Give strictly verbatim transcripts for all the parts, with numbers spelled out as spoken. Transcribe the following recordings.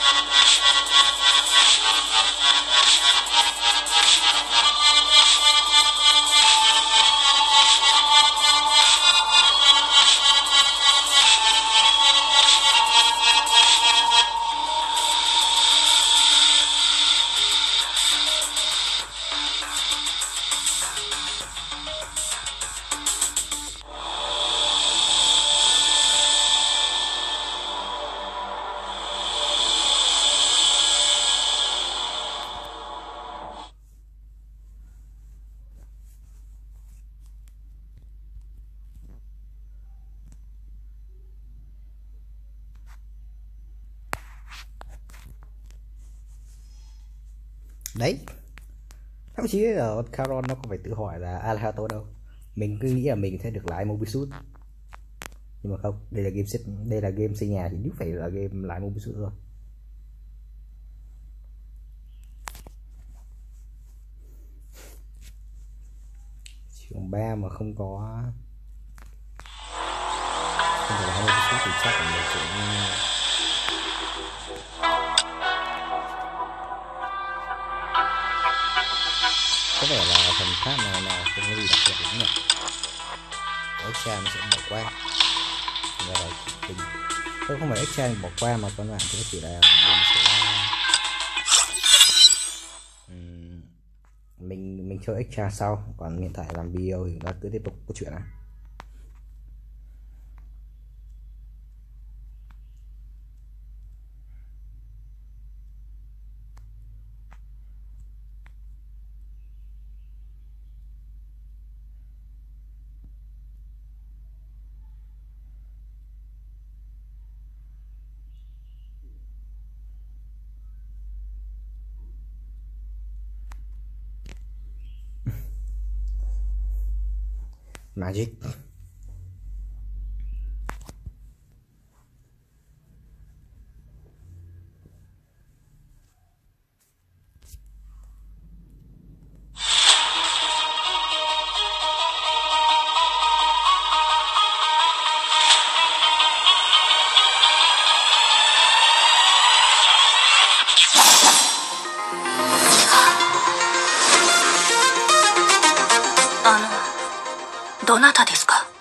Đấy, thậm chí ở Caron nó không phải tự hỏi là Alahato đâu, mình cứ nghĩ là mình sẽ được lái Mobisuit, nhưng mà không, đây là game xếp, đây là game xây nhà thì nhất phải là game lái Mobisuit rồi. Trường ba mà không có không thể lái Mobisuit thì chắc là mình cũng có vẻ là phần khác nào nào không có gì đặc biệt lắm nhỉ. Extra mình sẽ bỏ qua, và là mình tôi không phải extra mình bỏ qua mà các bạn cũng chỉ là mình sẽ um, mình mình chơi extra sau, còn hiện tại làm video thì chúng ta cứ tiếp tục câu chuyện này. Magic. À, どなたですか?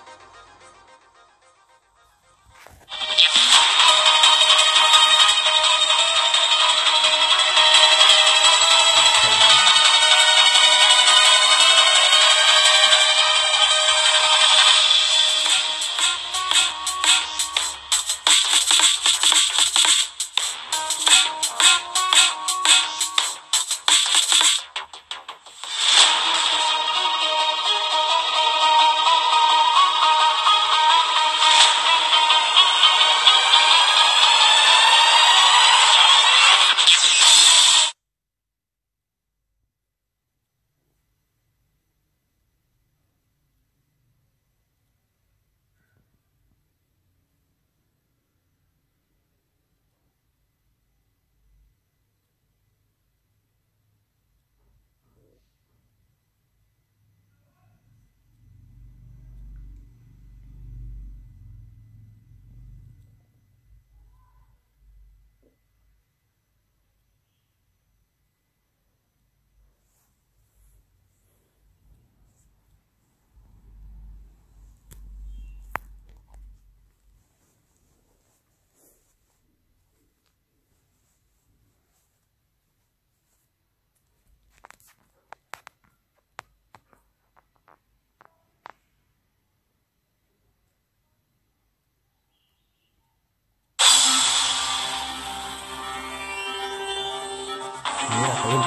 Như là tên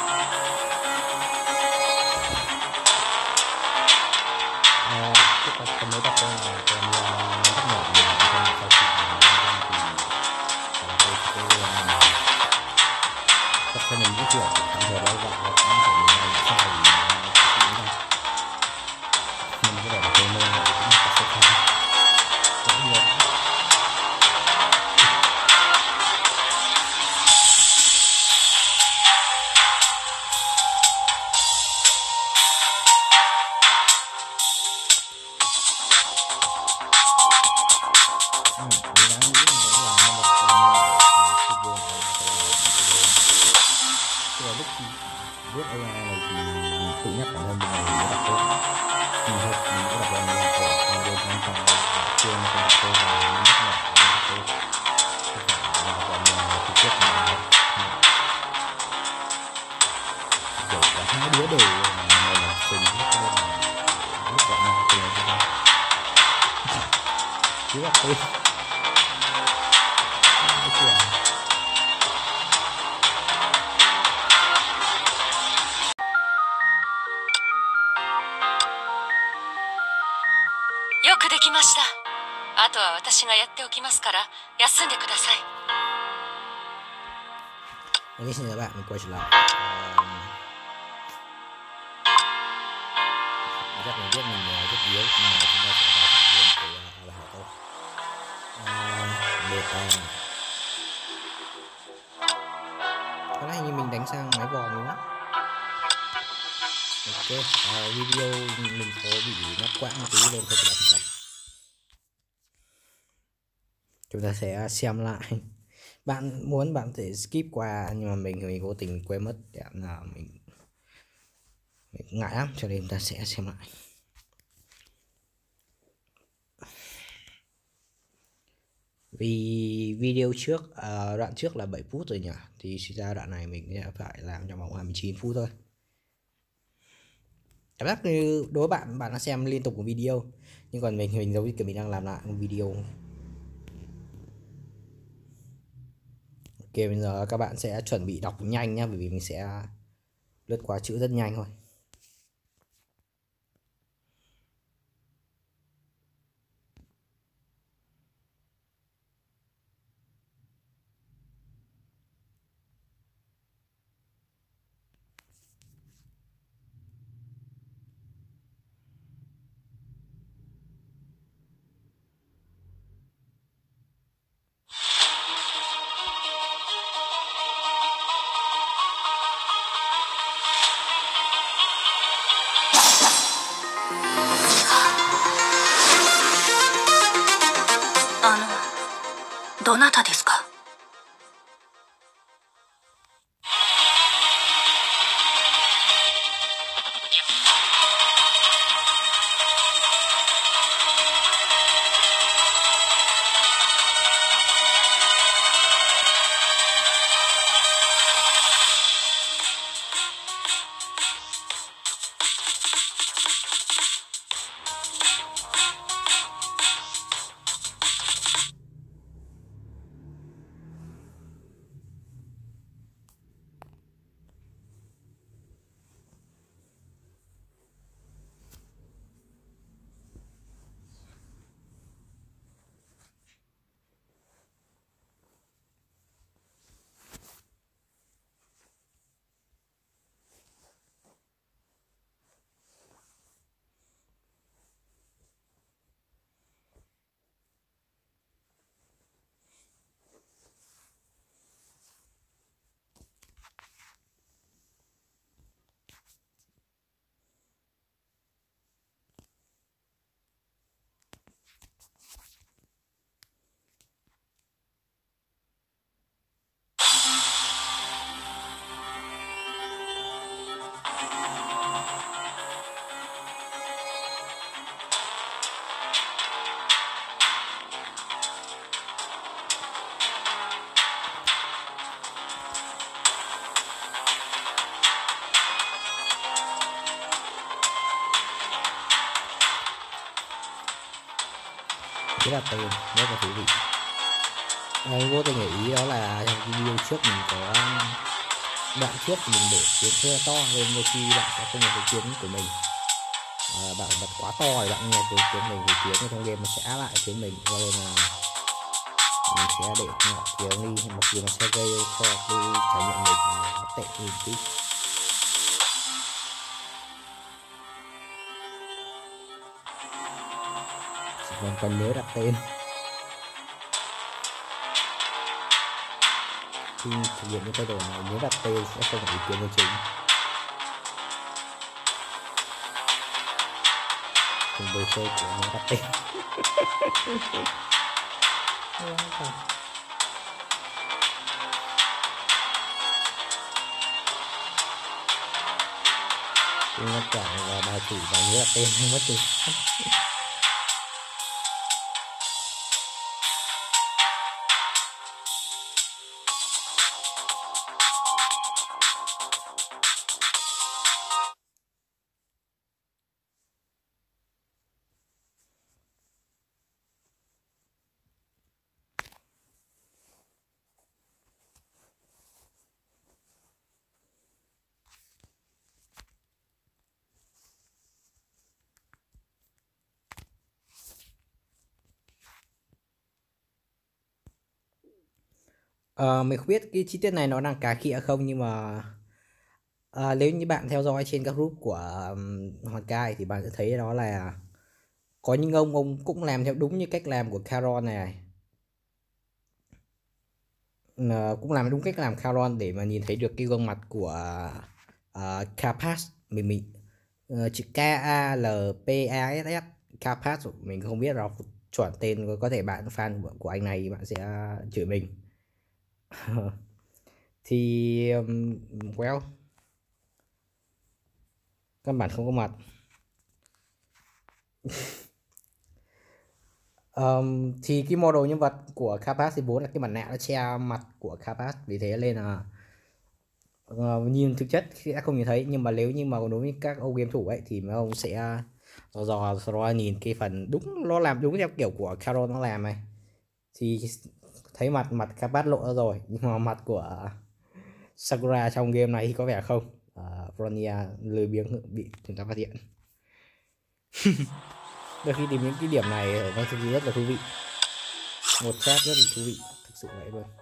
à, cái phần phần mới đặt tên là tên là nhắc nhở mình trong sau khi mình lên thì là tôi sẽ tập cho mình cái chuyện trong giờ đó gọi là cũng phải mình làm sai thì mình nhưng mà cái này là tên nên là cũng là sẽ không cũng nhiều. tên. よくできました。あとは私がやっておきますから休んでください。 Ok, xin chào bạn, mình quay trở lại. Uh, chắc mình biết mình uh, rất yếu, nhưng mà chúng ta sẽ vào thẳng luôn cái uh, bài hỏi thôi. Uh, đề tài này. Có lẽ hình như mình đánh sang máy vòm đúng không? Ok, uh, video mình có bị ngắt quãng một tí lên thôi các bạn xem. Chúng ta sẽ xem lại. Bạn muốn bạn thể skip qua, nhưng mà mình mình vô tình quên mất để là mình, mình ngại lắm, cho nên chúng ta sẽ xem lại. Vì video trước uh, đoạn trước là bảy phút rồi nhỉ, thì suy ra đoạn này mình sẽ phải làm trong vòng hai mươi chín phút thôi. Cảm giác như đối với bạn bạn đã xem liên tục một video, nhưng còn mình mình giống như kiểu mình đang làm lại một video. Ok, bây giờ các bạn sẽ chuẩn bị đọc nhanh nhé, bởi vì mình sẽ lướt qua chữ rất nhanh thôi. À, どなたですか? Thế là tên rất là thú vị. Anh vô tình để ý đó là trong video trước mình có đoạn trước mình để tiếng rất là to, nên đôi khi bạn sẽ không nghe thấy tiếng của mình. À, bạn bật quá to thì bạn nghe tiếng tiếng mình thì tiếng trong game nó sẽ áp lại tiếng mình, cho nên là mình sẽ để nhỏ tiếng đi, mặc dù nó sẽ gây cho cái trải nghiệm mình nó tệ hơn tí. Chỉ còn cần nhớ đặt tên. Khi thực hiện những thay đổi này, nhớ đặt tên sẽ không phải ý kiến của chính. Cùng đồ chơi của nhớ đặt tên. Tôi ngăn cản là bà chủ và nhớ đặt tên không mất gì. Ờ, mình không biết cái chi tiết này nó đang cà khịa không, nhưng mà ờ, nếu như bạn theo dõi trên các group của um, Hòn Cai thì bạn sẽ thấy đó là có những ông ông cũng làm theo đúng như cách làm của Caron này. Ờ, cũng làm đúng cách làm Caron để mà nhìn thấy được cái gương mặt của uh, Capas. Mình mình ờ, chữ K A L P A S S, Capas, mình không biết đọc chuẩn tên, có thể bạn fan của, của anh này thì bạn sẽ chửi mình. Thì um, well, căn bản không có mặt. Um, thì cái model nhân vật của Capas thì vốn là cái mặt nạ nó che mặt của Capas, vì thế nên là uh, nhìn thực chất sẽ không nhìn thấy, nhưng mà nếu như mà đối với các ông game thủ ấy thì mấy ông sẽ dò dò sau đó nhìn cái phần đúng, nó làm đúng theo kiểu của Carol nó làm này, thì thấy mặt mặt Capas lộ ra rồi, nhưng mà mặt của Sakura trong game này thì có vẻ không. uh, Bronya lười biếng bị chúng ta phát hiện. Đôi khi tìm những cái điểm này nó thực sự rất là thú vị, một chat rất là thú vị, thực sự vậy luôn.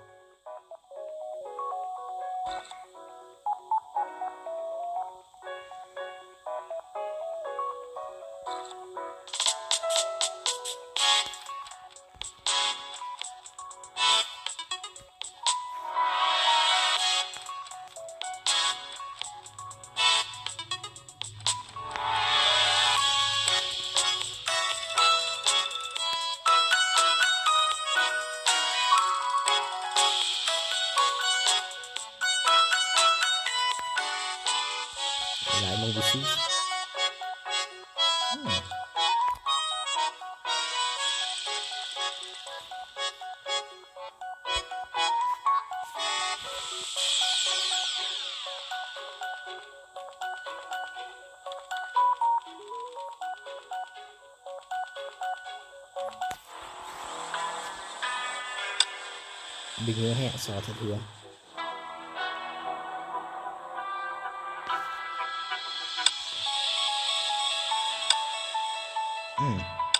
Lại mong gì hmm. Mình hứa hẹn sò thật hứa. Ừ.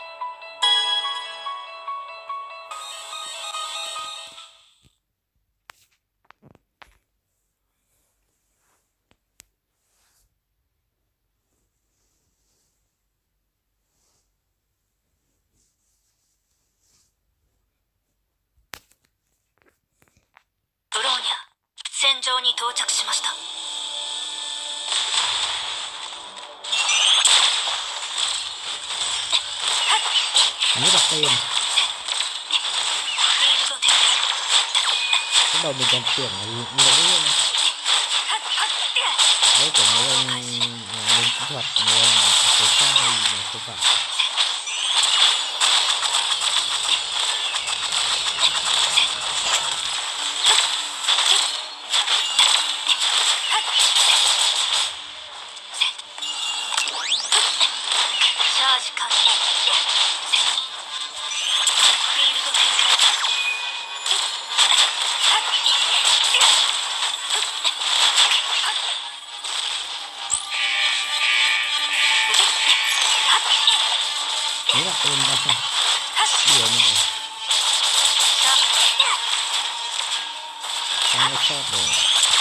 Nhớ đọc tên. Lúc đầu mình còn tưởng là lỗi lỗi của mấy ông bên kỹ thuật, mấy ông cái sai mà không phải. Nhớ đọc tên ra sao điều này không có shot rồi.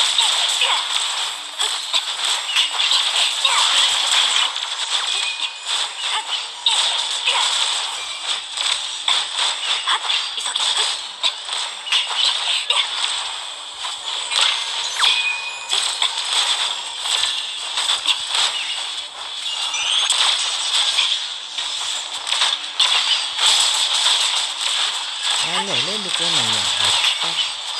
Ai nhảy lên được con này nhỉ? À,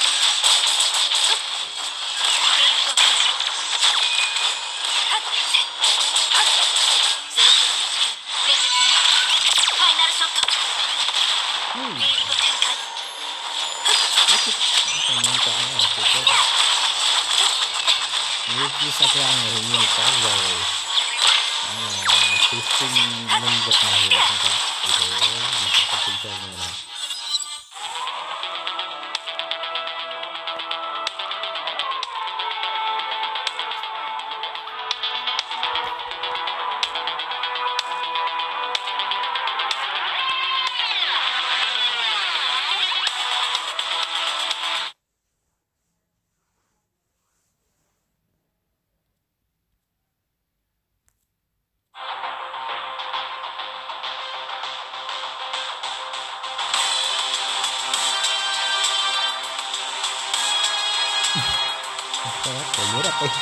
hmm. Còn những cái ở phía trước như cái Sakura này hình như có rồi, nhưng mà thí sinh nhân vật này thì không có, vì thế mình sẽ không tin chơi như này. Sao hết rồi nhớ đặt tên.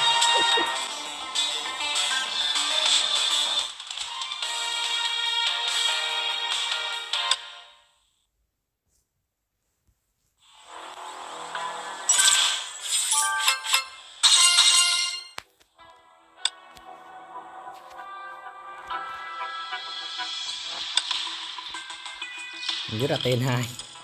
Nhớ đặt tên hai.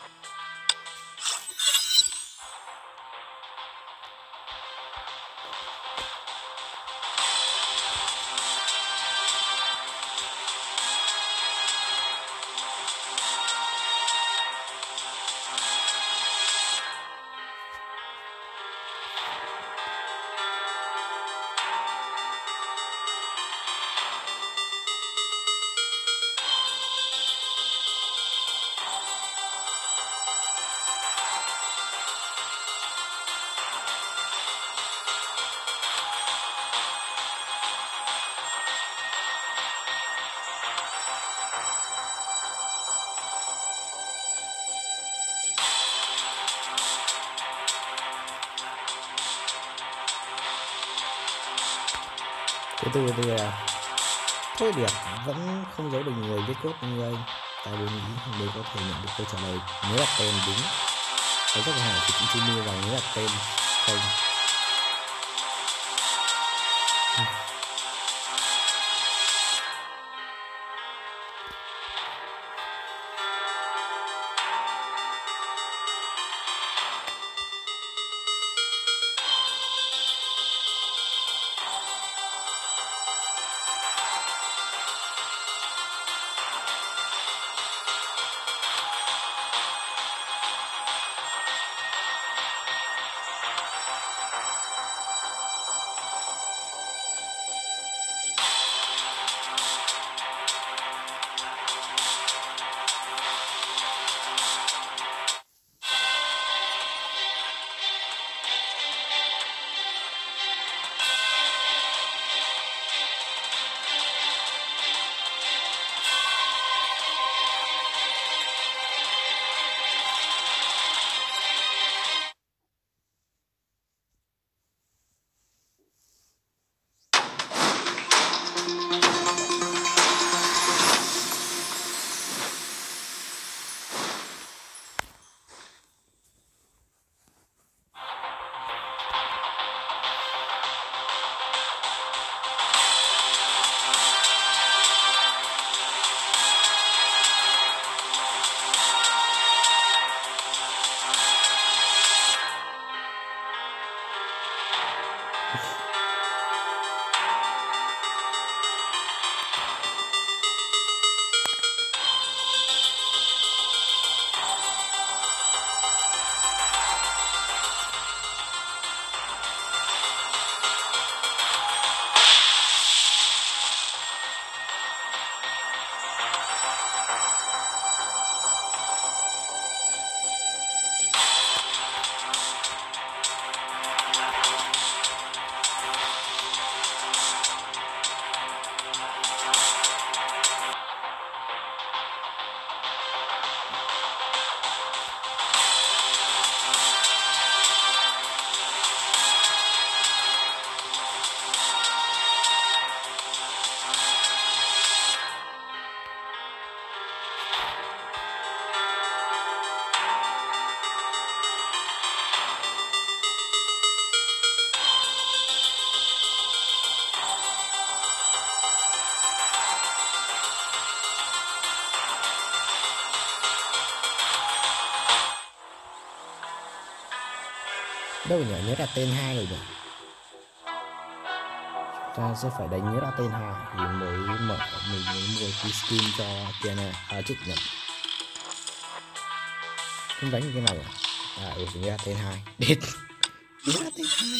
Từ từ từ à. Thôi được, vẫn không giấu được người viết cốt như anh. Ta đều nghĩ đều có thể nhận được câu trả lời. Nhớ đặt tên đúng. Có rất là thì cũng chưa mua vào nhớ đặt tên không. Đâu nhỉ, nhớ đặt tên hai rồi nhỉ. Ta sẽ phải đánh nhớ đặt tên hai thì mới mở, mình mới mua cái skin cho Tiana à, chức nhật. Không đánh cái này à? À ừ, nhớ đặt tên hai. Đệt. Nhớ đặt tên hai.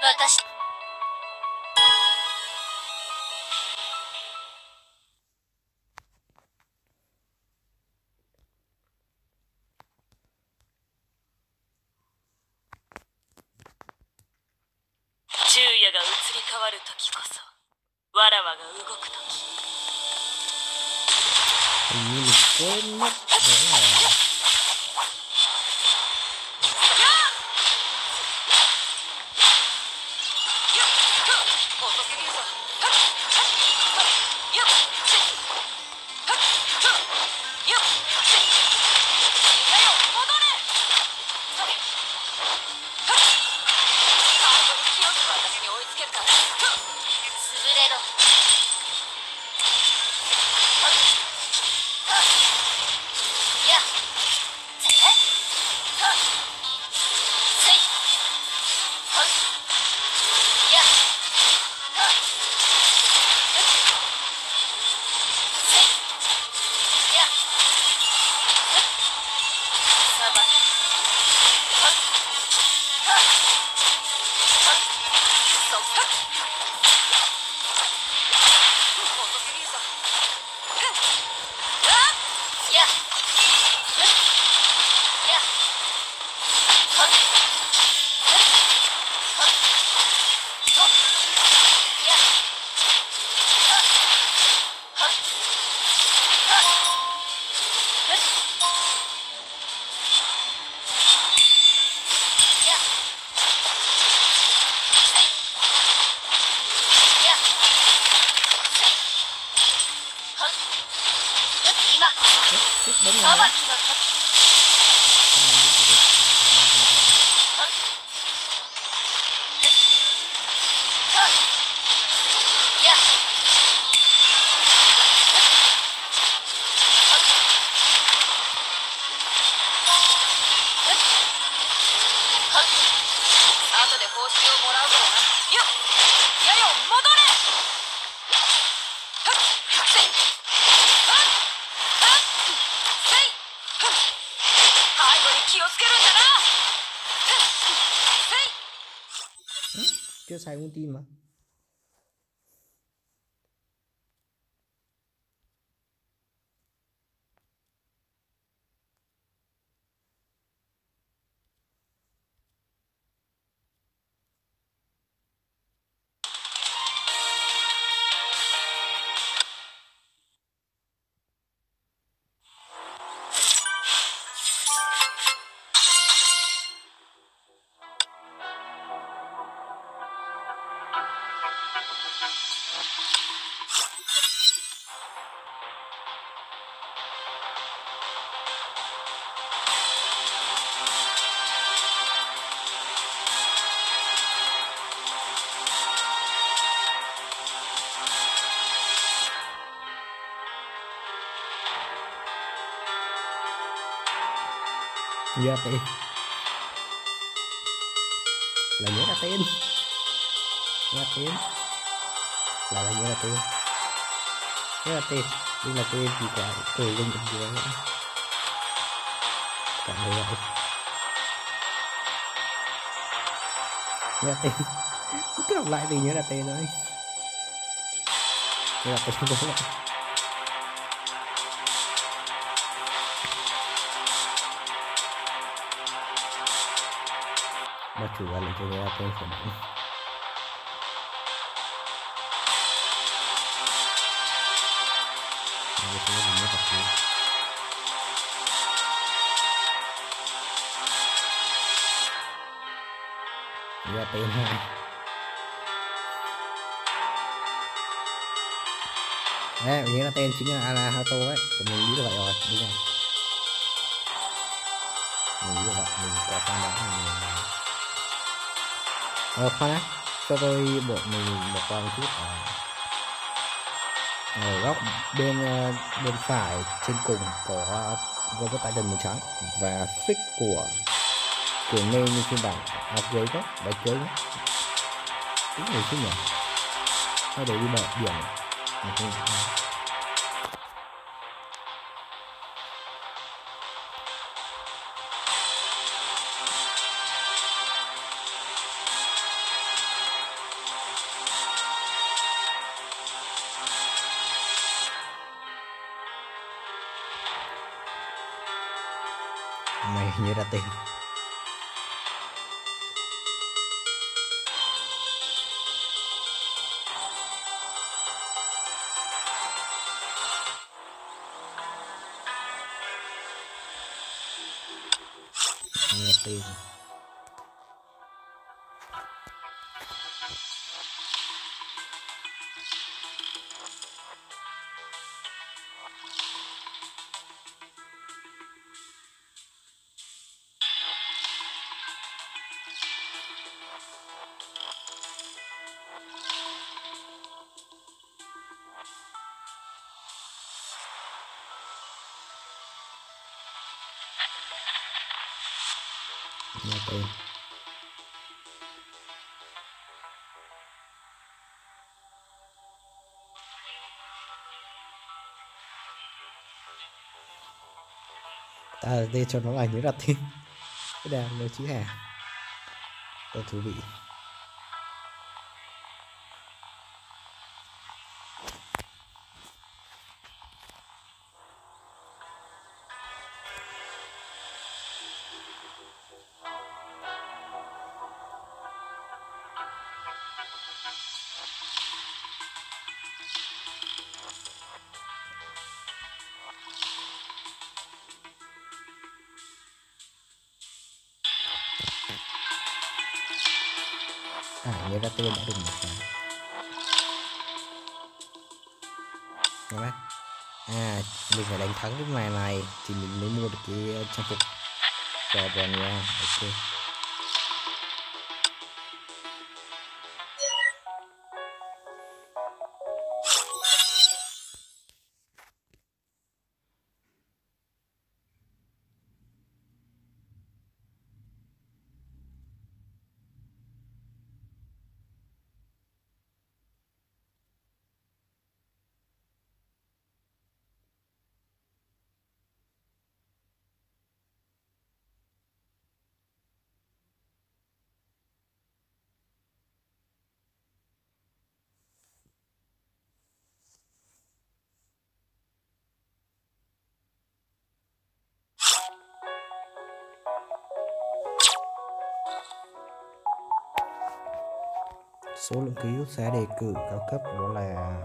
私昼夜が移り変わる時こそわらわが動く時。 Hình như mình quên mất đó là đánh nhau đấy. Chưa xài con tim mà. Nhớ tên là nhớ ra tên nhớ tên là là nhớ ra tên nhớ ra tên đây là tên gì cả cười lên bình thường nữa cảm thấy vậy nhớ ra tên cứ đọc lại thì nhớ ra tên đấy nhớ ra tên đúng không? Mà chủ là cho ra tên của mình. Đây là mình nhớ tập trung. Ra tên hai. Đấy, mình nhớ là tên chính là Anahato ấy, của mình nghĩ là vậy rồi, đúng rồi. Mình nghĩ là vậy, mình có con đó mình Ờ, khoan á, cho tôi bộ mình một qua một chút. Ở góc bên bên phải trên cùng có robot titan màu trắng và fix của của name như phiên bản upgrade đó, bài chơi đó. Đúng rồi chứ nhỉ? Hay để đi bờ biển này. như ra tiền. Như ra tiền. Nhà tiền. Ta đây cho nó là nhớ đặt thêm cái đàn nơi chữ hàng rất thú vị. À, nhớ ra tên đã được một cái. Nghe bác. À, mình phải đánh thắng cái màn này thì mình mới mua được cái trang phục cho bọn nha. Ok. Số lượng ký ức sẽ đề cử cao cấp đó là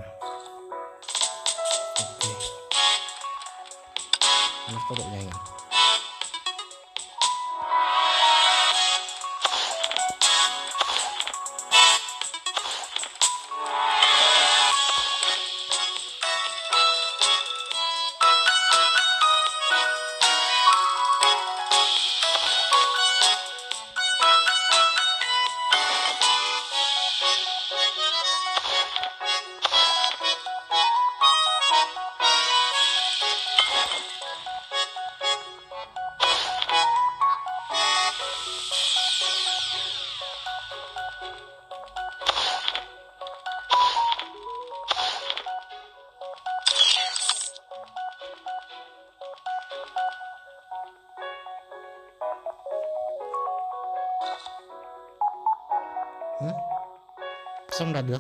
ok. Nó tốc độ nhanh. Ừ? Xong đạt được.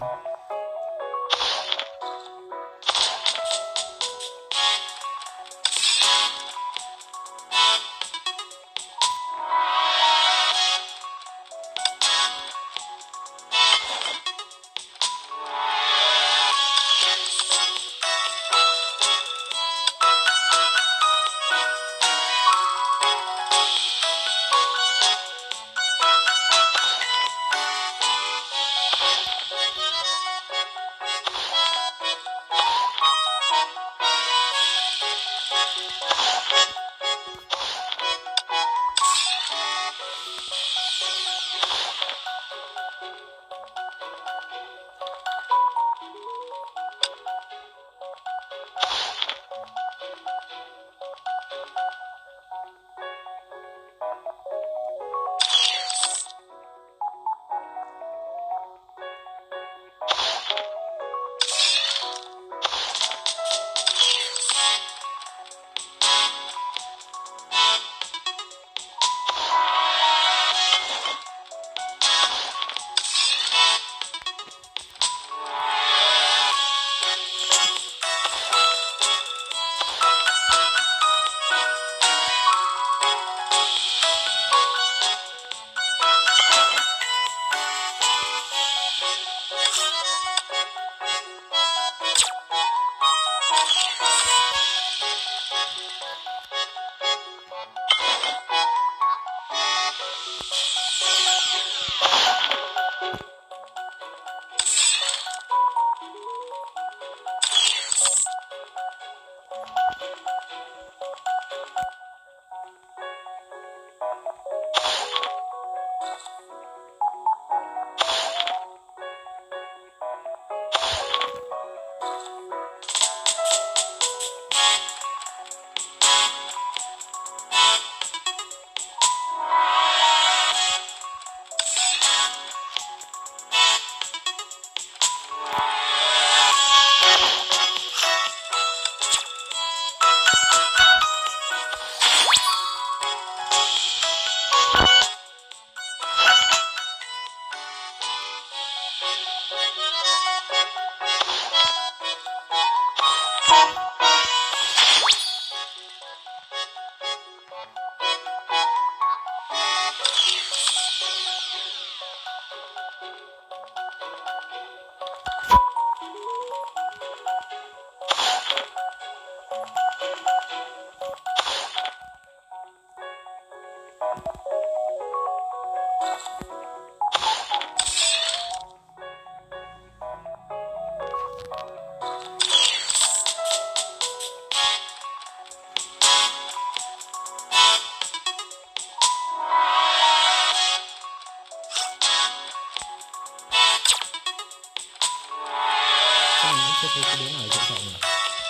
chưa thấy cái đứa nào dễ sợ nhỉ.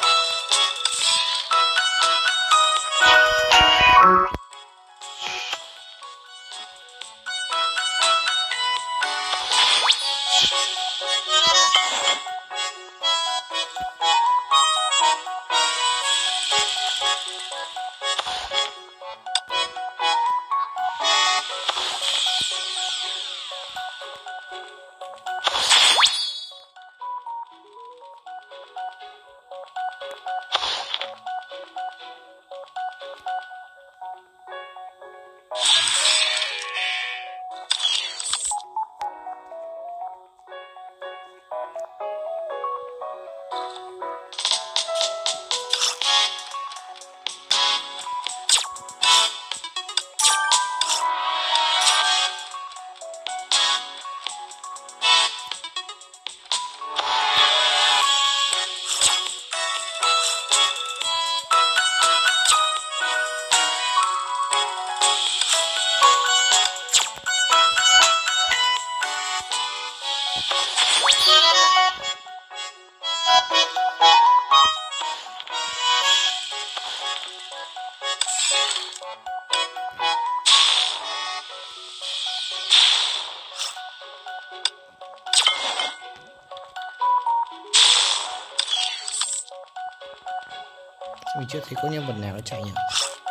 Mình chưa thấy có nhân vật nào nó chạy nhỉ.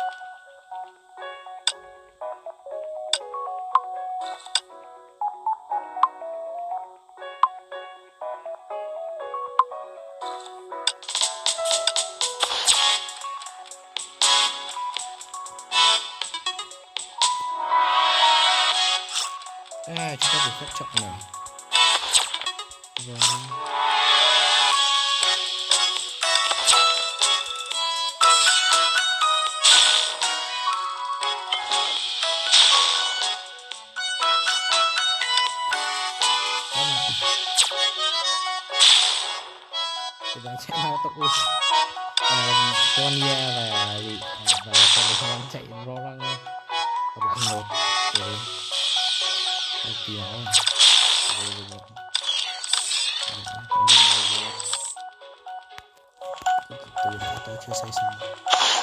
À, chúng ta phải phép chọn nào. Vâng. Thì bạn chạy mau tốc uh, Tonya và gì và Tonya chạy lo lắng các bạn một rồi đây tí nó từ đó tôi chưa xây xong.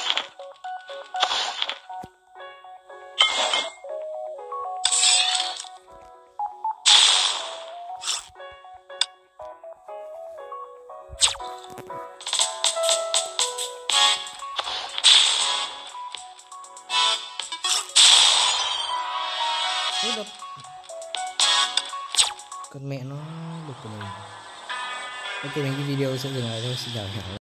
Ủa, con mẹ nó được của mình. Ok, mấy cái video sẽ dừng lại thôi, xin chào.